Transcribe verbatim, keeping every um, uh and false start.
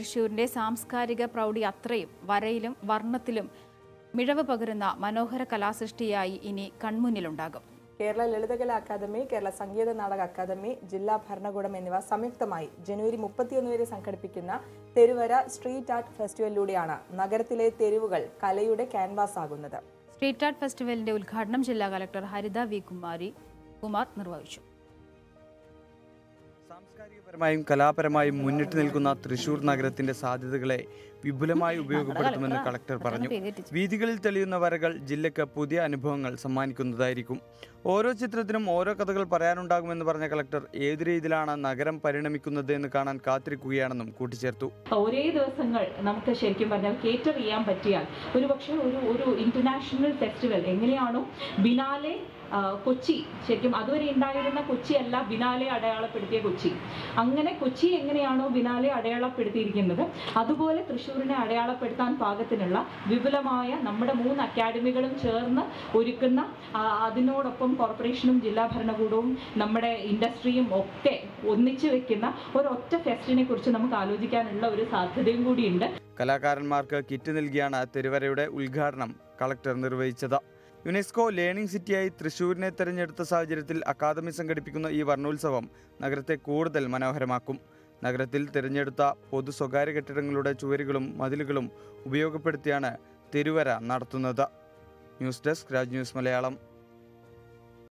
തൃശ്ശൂരിന്റെ സാംസ്കാരിക പ്രൗഢി അത്രയും വരയിലും വർണ്ണത്തിലും മിഴവ് പകരുന്ന മനോഹര കലാസൃഷ്ടിയായി ഇനി കൺമുന്നിലുണ്ടാകും. കേരള ലളിതകലാ അക്കാദമി, കേരള സംഗീത നാടക അക്കാദമി, ജില്ലാ ഭരണകൂടം എന്നിവ സംയുക്തമായി ജനുവരി മുപ്പത്തിയൊന്ന് വരെ സംഘടിപ്പിക്കുന്ന തെരുവര സ്ട്രീറ്റ് ആർട്ട് ഫെസ്റ്റിവലിലൂടെയാണ് നഗരത്തിലെ തെരുവുകൾ കലയുടെ ക്യാൻവാസ് ആകുന്നത്. സ്ട്രീറ്റ് ആർട്ട് ഫെസ്റ്റിവലിന്റെ ഉദ്ഘാടനം ജില്ലാ കളക്ടർ ഹരിത വി കുമാരി കുമാർ നിർവഹിച്ചു. സാംസ്കാരികപരമായും കലാപരമായും മുന്നിട്ട് നിൽക്കുന്ന തൃശൂർ നഗരത്തിന്റെ സാധ്യതകളെ വിപുലമായി ഉപയോഗപ്പെടുത്തുമെന്ന് കളക്ടർ പറഞ്ഞു. വീഥികളിൽ തെളിയുന്ന വരകൾ ജില്ലയ്ക്ക് പുതിയ അനുഭവങ്ങൾ സമ്മാനിക്കുന്നതായിരിക്കും. ഓരോ ചിത്രത്തിനും ഓരോ കഥകൾ പറയാനുണ്ടാകുമെന്ന് പറഞ്ഞ കളക്ടർ ഏതു രീതിയിലാണ് നഗരം പരിണമിക്കുന്നത് എന്ന് കാണാൻ കാത്തിരിക്കുകയാണെന്നും കൂട്ടിച്ചേർത്തു. ഒരേ ദിവസങ്ങൾ നമുക്ക് ശരിക്കും പറഞ്ഞാൽ കേറ്റർ ചെയ്യാൻ പറ്റിയാൽ ഒരു പക്ഷേ ഒരു ഒരു ഇന്റർനാഷണൽ ഫെസ്റ്റിവൽ എങ്ങനെയാണോ ബിനാലെ കൊച്ചി, ശരിക്കും അതുവരെ ഉണ്ടായിരുന്ന കൊച്ചിയല്ല ബിനാലെ അടയാളപ്പെടുത്തിയ കൊച്ചി, അങ്ങനെ കൊച്ചി എങ്ങനെയാണോ ബിനാലെ അടയാളപ്പെടുത്തിയിരിക്കുന്നത് അതുപോലെ തൃശ്ശൂരിനെ അടയാളപ്പെടുത്താൻ പാകത്തിനുള്ള വിപുലമായ നമ്മുടെ മൂന്ന് അക്കാഡമികളും ചേർന്ന് ഒരുക്കുന്ന, അതിനോടൊപ്പം കോർപ്പറേഷനും ജില്ലാ ഭരണകൂടവും നമ്മുടെ ഇൻഡസ്ട്രിയും ഒക്കെ ഒന്നിച്ചു വെക്കുന്ന ഒരൊറ്റ ഫെസ്റ്റിനെ കുറിച്ച് നമുക്ക് ആലോചിക്കാനുള്ള ഒരു സാധ്യതയും കൂടിയുണ്ട്. കലാകാരന്മാർക്ക് കിറ്റ് നൽകിയാണ് തെരുവരയുടെ ഉദ്ഘാടനം കളക്ടർ നിർവഹിച്ചത്. യുനെസ്കോ ലേണിംഗ് സിറ്റിയായി തൃശ്ശൂരിനെ തെരഞ്ഞെടുത്ത സാഹചര്യത്തിൽ അക്കാദമി സംഘടിപ്പിക്കുന്ന ഈ വർണ്ണോത്സവം നഗരത്തെ കൂടുതൽ മനോഹരമാക്കും. നഗരത്തിൽ തിരഞ്ഞെടുത്ത പൊതു സ്വകാര്യ കെട്ടിടങ്ങളുടെ ചുവരുകളും മതിലുകളും ഉപയോഗപ്പെടുത്തിയാണ് തെരുവര നടത്തുന്നത്. News desk Raj news Malayalam.